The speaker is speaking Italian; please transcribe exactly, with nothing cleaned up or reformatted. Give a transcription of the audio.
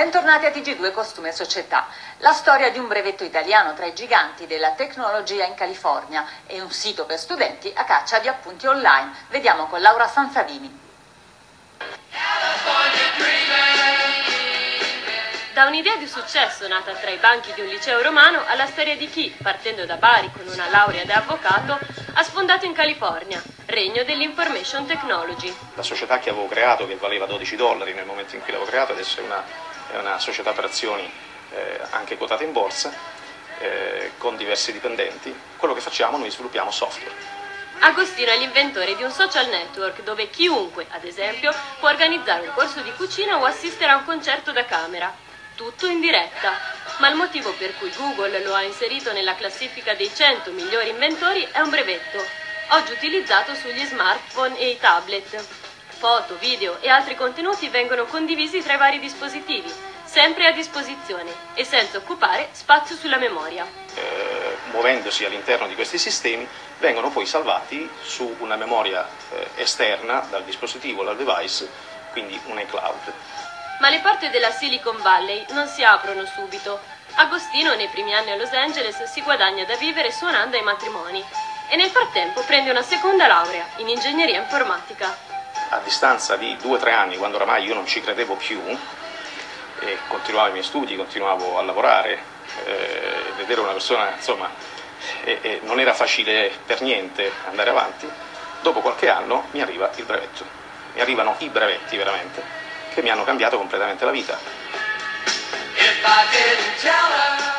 Bentornati a T G due Costume e Società. La storia di un brevetto italiano tra i giganti della tecnologia in California e un sito per studenti a caccia di appunti online. Vediamo con Laura Sanzavini. Da un'idea di successo nata tra i banchi di un liceo romano alla storia di chi, partendo da Bari con una laurea da avvocato, ha sfondato in California, regno dell'information technology. La società che avevo creato, che valeva dodici dollari nel momento in cui l'avevo creato, adesso è una, è una società per azioni eh, anche quotata in borsa, eh, con diversi dipendenti. Quello che facciamo, noi sviluppiamo software. Agostino è l'inventore di un social network dove chiunque, ad esempio, può organizzare un corso di cucina o assistere a un concerto da camera. Tutto in diretta, ma il motivo per cui Google lo ha inserito nella classifica dei cento migliori inventori è un brevetto, oggi utilizzato sugli smartphone e i tablet. Foto, video e altri contenuti vengono condivisi tra i vari dispositivi, sempre a disposizione e senza occupare spazio sulla memoria. Eh, muovendosi all'interno di questi sistemi, vengono poi salvati su una memoria eh, esterna dal dispositivo, dal device, quindi un iCloud. Ma le porte della Silicon Valley non si aprono subito. Agostino nei primi anni a Los Angeles si guadagna da vivere suonando ai matrimoni e nel frattempo prende una seconda laurea in ingegneria informatica. A distanza di due o tre anni, quando oramai io non ci credevo più e continuavo i miei studi, continuavo a lavorare, eh, vedere una persona, insomma, e, e non era facile per niente andare avanti, dopo qualche anno mi arriva il brevetto, mi arrivano i brevetti veramente, che mi hanno cambiato completamente la vita.